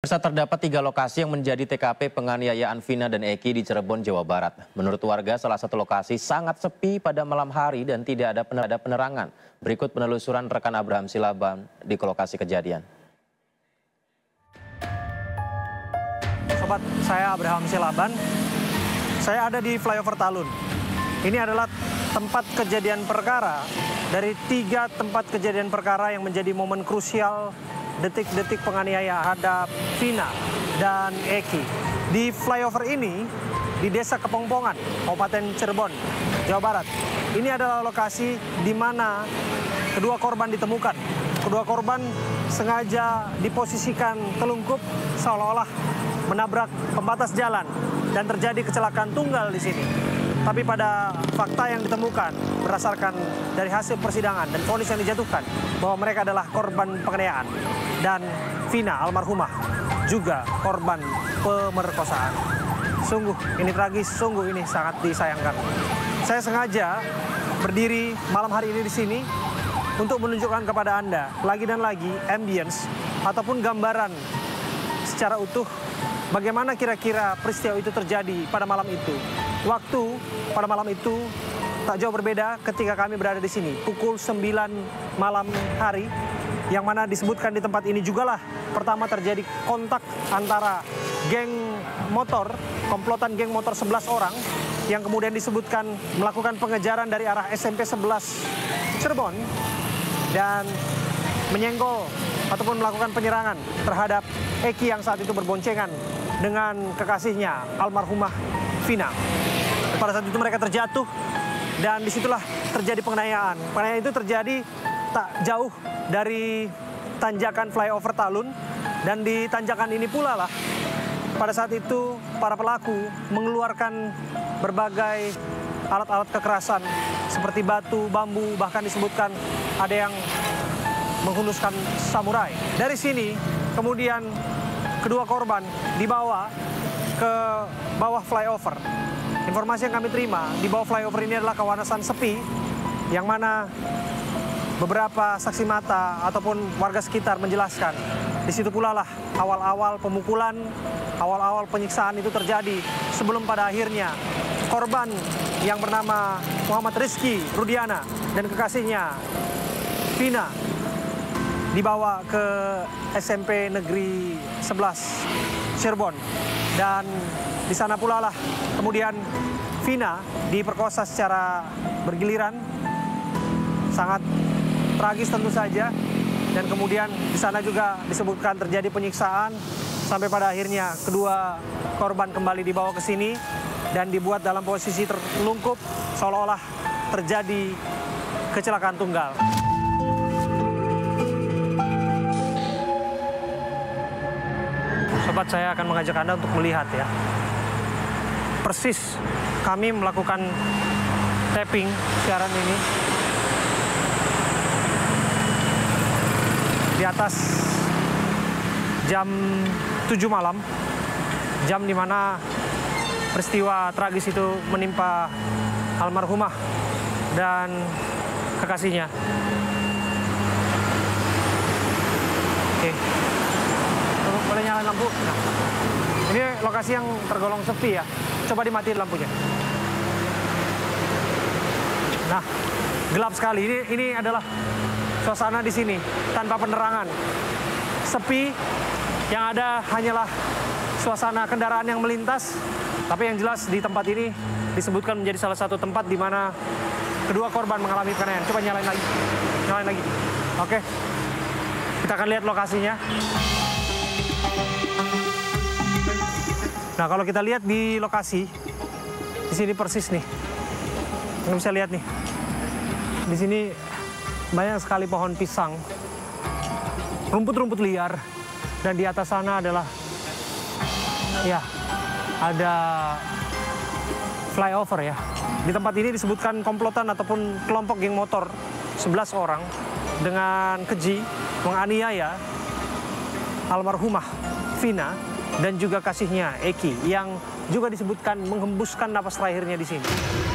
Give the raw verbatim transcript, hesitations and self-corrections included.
Pemirsa, terdapat tiga lokasi yang menjadi T K P penganiayaan Vina dan Eki di Cirebon, Jawa Barat. Menurut warga, salah satu lokasi sangat sepi pada malam hari dan tidak ada penerangan. Berikut penelusuran rekan Abraham Silaban di lokasi kejadian. Sobat, saya Abraham Silaban. Saya ada di flyover Talun. Ini adalah tempat kejadian perkara dari tiga tempat kejadian perkara yang menjadi momen krusial detik-detik penganiayaan terhadap Vina dan Eki. Di flyover ini, di Desa Kepongpongan, Kabupaten Cirebon, Jawa Barat. Ini adalah lokasi di mana kedua korban ditemukan. Kedua korban sengaja diposisikan telungkup seolah-olah menabrak pembatas jalan dan terjadi kecelakaan tunggal di sini. Tapi pada fakta yang ditemukan berdasarkan dari hasil persidangan dan vonis yang dijatuhkan bahwa mereka adalah korban penganiayaan dan Vina almarhumah juga korban pemerkosaan. Sungguh ini tragis, sungguh ini sangat disayangkan. Saya sengaja berdiri malam hari ini di sini untuk menunjukkan kepada Anda lagi dan lagi ambience ataupun gambaran secara utuh bagaimana kira-kira peristiwa itu terjadi pada malam itu. Waktu pada malam itu tak jauh berbeda ketika kami berada di sini. Pukul sembilan malam hari, yang mana disebutkan di tempat ini juga lah pertama terjadi kontak antara geng motor, komplotan geng motor sebelas orang, yang kemudian disebutkan melakukan pengejaran dari arah S M P sebelas Cirebon dan menyenggol ataupun melakukan penyerangan terhadap Eki yang saat itu berboncengan dengan kekasihnya almarhumah Vina. Pada saat itu mereka terjatuh dan disitulah terjadi penganiayaan. Penganiayaan itu terjadi tak jauh dari tanjakan flyover Talun, dan di tanjakan ini pula lah pada saat itu para pelaku mengeluarkan berbagai alat-alat kekerasan seperti batu, bambu, bahkan disebutkan ada yang menghunuskan samurai. Dari sini kemudian kedua korban dibawa ke bawah flyover. Informasi yang kami terima di bawah flyover ini adalah kawasan sepi yang mana beberapa saksi mata ataupun warga sekitar menjelaskan di situ pula lah awal-awal pemukulan, awal-awal penyiksaan itu terjadi sebelum pada akhirnya korban yang bernama Muhammad Rizky Rudiana dan kekasihnya Vina dibawa ke S M P Negeri sebelas Cirebon, dan di sana pula lah kemudian Vina diperkosa secara bergiliran, sangat tragis tentu saja, dan kemudian di sana juga disebutkan terjadi penyiksaan sampai pada akhirnya kedua korban kembali dibawa ke sini dan dibuat dalam posisi terlungkup seolah-olah terjadi kecelakaan tunggal. Sobat, saya akan mengajak Anda untuk melihat ya. Persis kami melakukan tapping siaran ini di atas jam tujuh malam, jam di mana peristiwa tragis itu menimpa almarhumah dan kekasihnya. Oke, boleh nyalain lampu? Nah, ini lokasi yang tergolong sepi ya. Coba dimatiin lampunya. Nah, gelap sekali. Ini ini adalah suasana di sini tanpa penerangan, sepi. Yang ada hanyalah suasana kendaraan yang melintas. Tapi yang jelas di tempat ini disebutkan menjadi salah satu tempat di mana kedua korban mengalami penganiayaan. Coba nyalain lagi, nyalain lagi. Oke, kita akan lihat lokasinya. Nah, kalau kita lihat di lokasi, di sini persis nih, Anda bisa lihat nih, di sini banyak sekali pohon pisang, rumput-rumput liar, dan di atas sana adalah, ya, ada flyover ya. Di tempat ini disebutkan komplotan ataupun kelompok geng motor sebelas orang dengan keji menganiaya almarhumah Vina dan juga kasihnya Eki yang juga disebutkan menghembuskan napas terakhirnya di sini.